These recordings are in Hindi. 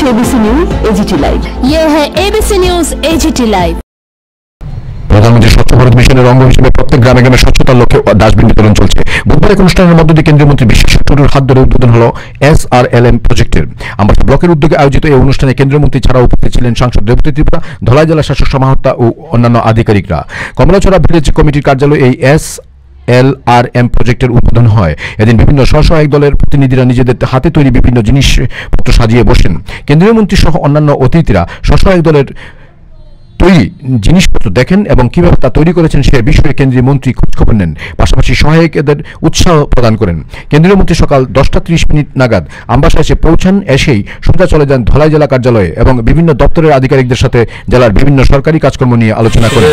ABC news AGT live. ये है एबीसी न्यूज एजीटी लाइव। প্রধানমন্ত্রী স্বচ্ছ ভারত মিশনের অঙ্গ হিসেবে প্রত্যেক গ্রামে গ্রামে স্বচ্ছতার লক্ষ্যে ডাস্টবিন বিতরণ চলছে। বুধবার এক অনুষ্ঠানের মধ্য দিয়ে কেন্দ্রীয় মন্ত্রী বিশ্বেশ্বর টুডুর হাত ধরে উদ্বোধন হলো SRLM প্রজেক্টের। আমবাসা ব্লকের উদ্যোগে আয়োজিত এই অনুষ্ঠানে কেন্দ্রীয় মন্ত্রী ছাড়াও উপস্থিত ছিলেন সাংসদ রেবতী ত্রিপুরা, ধলাই জেলা শাসক সমাহর্তা ও অন্যান্য আধিকারিকরা। কমলাছড়া ভিলেজ কমিটির কার্যালয়ে এই SLRM প্রজেক্টের উদ্বোধন হয়। এদিন বিভিন্ন স্বসহায়ক দলের প্রতিনিধিরা নিজেদের হাতে তৈরি বিভিন্ন জিনিসপত্র সাজিয়ে বসেন। কেন্দ্রীয় মন্ত্রী সহ অন্যান্য অতিথিরা স্বসহায়ক দলের তৈরি জিনিসপত্র দেখেন এবং কিভাবে তা তৈরি করেছেন সে বিষয়ে কেন্দ্রীয় মন্ত্রী খোঁজখবর নেন, পাশাপাশি সহায়কদের উৎসাহ প্রদান করেন। কেন্দ্রীয় মন্ত্রী সকাল 10:30 নাগাদ আমবাসা এসে পৌঁছান। এসেই সোজা চলে যান ধলাই জেলা কার্যালয়ে এবং বিভিন্ন দপ্তরের আধিকারিকদের সাথে জেলার বিভিন্ন সরকারি কাজকর্ম নিয়ে আলোচনা করেন।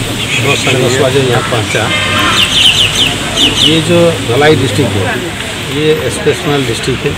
ये जो धलाई डिस्ट्रिक्ट है ये एक्सेप्शनल डिस्ट्रिक्ट है।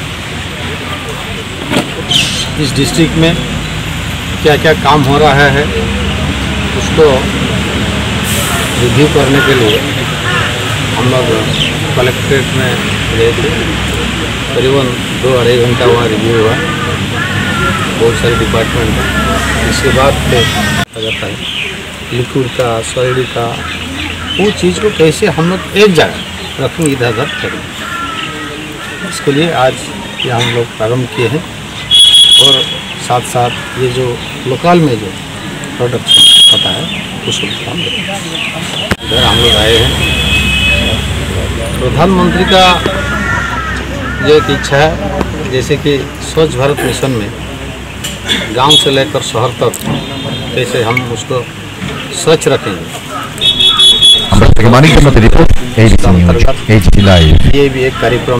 इस डिस्ट्रिक्ट में क्या क्या काम हो रहा है उसको रिव्यू करने के लिए हम लोग कलेक्ट्रेट में गए थे। करीबन 2-2.5 घंटा वहाँ रिव्यू हुआ, बहुत सारे डिपार्टमेंट है। इसके बाद फिर आ जाता है लिक्विड का, सॉइल का, वो चीज़ को कैसे हम लोग एक जगह रखेंगे, इधर उधर करेंगे। इसके लिए आज ये हम लोग प्रारंभ किए हैं और साथ साथ ये जो लोकल में जो प्रोडक्शन होता है उसको काम इधर हम लोग आए हैं। प्रधानमंत्री का ये एक इच्छा है जैसे कि स्वच्छ भारत मिशन में गांव से लेकर शहर तक कैसे हम उसको स्वच्छ रखेंगे। रिपोर्ट ये भी एक कार्यक्रम